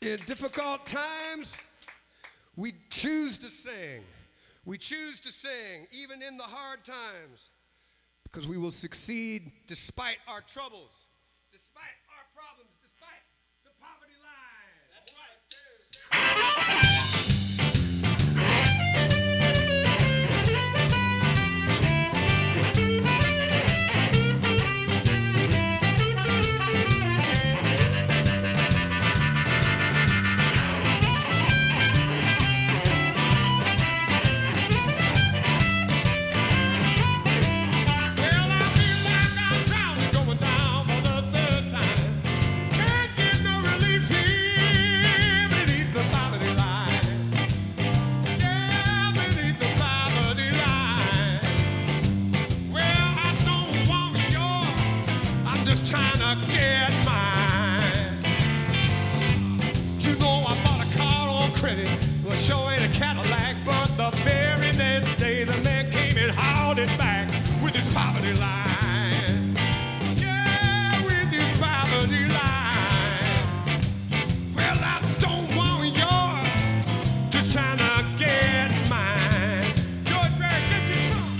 In difficult times, we choose to sing. We choose to sing even in the hard times because we will succeed despite our troubles, despite our problems, despite the poverty line. That's right, too. Just trying to get mine. You know I bought a car on credit. Well, sure ain't a Cadillac, but the very next day the man came and hauled it back with his poverty line. Yeah, with his poverty line. Well, I don't want yours. Just trying to get mine. George, where get you from?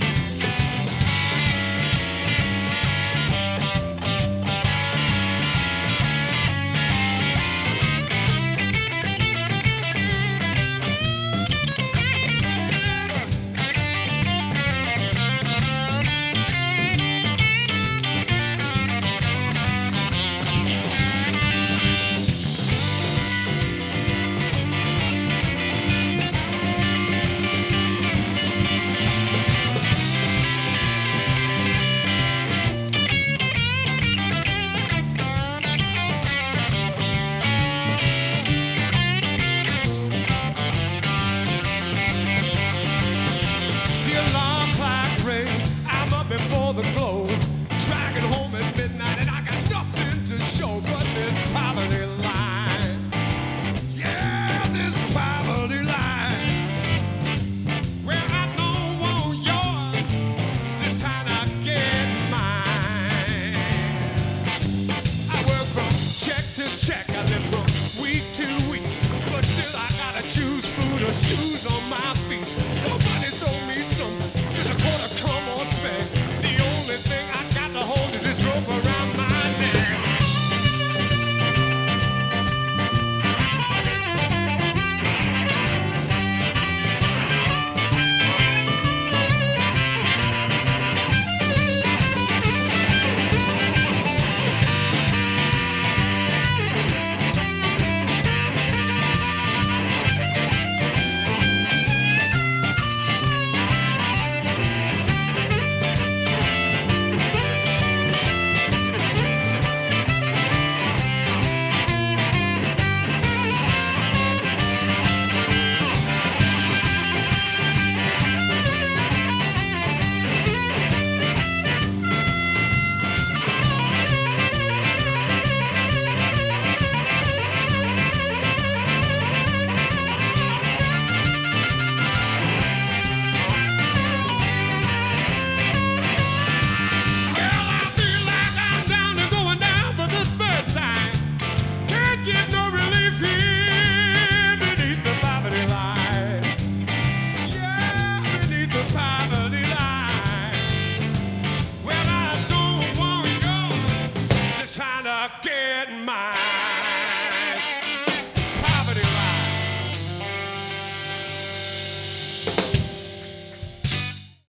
Before the glow, dragging home at midnight, and I got nothing to show but this poverty line. Yeah, this poverty line. Well, I don't want yours, just trying to get mine. I work from check to check, I live from week to week, but still I gotta choose food or shoes on my feet.